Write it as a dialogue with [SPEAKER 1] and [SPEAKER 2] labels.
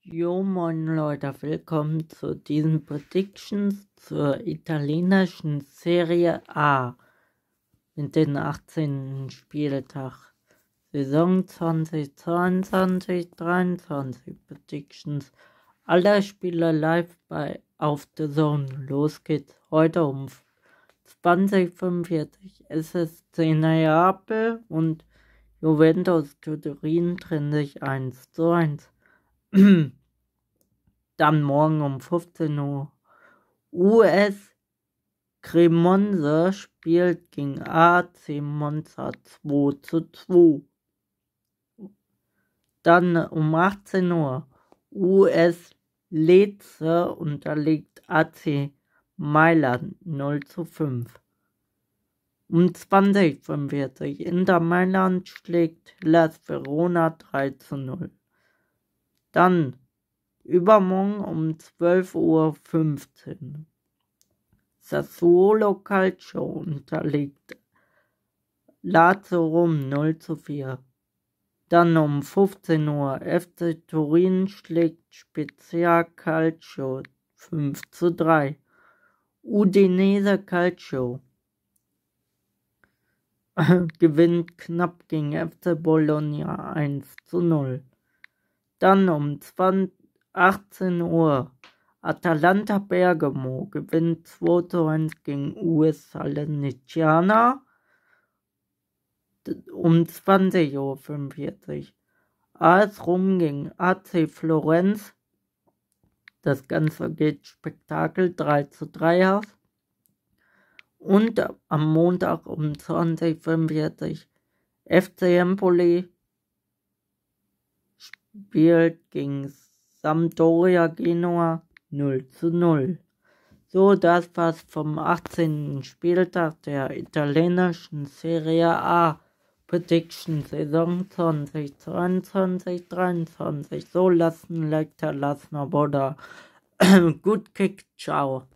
[SPEAKER 1] Jo, moin Leute, willkommen zu diesen Predictions zur italienischen Serie A mit dem 18. Spieltag. Saison 2022-23 Predictions. Alle Spieler live auf The Zone. Los geht's. Heute um 20:45. SSC Neapel und Juventus Turin trennen sich 1:1. Dann morgen um 15 Uhr. US Cremonese spielt gegen AC Monza 2:2. Dann um 18 Uhr. US Lecce unterliegt AC Mailand 0:5. Um 20:45 Inter Mailand schlägt Hellas Verona 3:0. Dann übermorgen um 12:15 Uhr. Sassuolo Calcio unterliegt Lazio Rom 0:4. Dann um 15 Uhr FC Turin schlägt Spezia Calcio 5:3. Udinese Calcio gewinnt knapp gegen FC Bologna 1:0. Dann um 18 Uhr. Atalanta Bergamo gewinnt 2:1 gegen US Salernitana. Um 20:45 Uhr. AS Rom gegen AC Florenz. Das Ganze geht Spektakel 3:3 aus. Und am Montag um 20:45 Uhr. FC Empoli spielt gegen Sampdoria Genua 0:0. So, das war's vom 18. Spieltag der italienischen Serie A Prediction Saison 2022-23. So, lasst ein Like da, lasst ein Abo da. Gut Kick, ciao.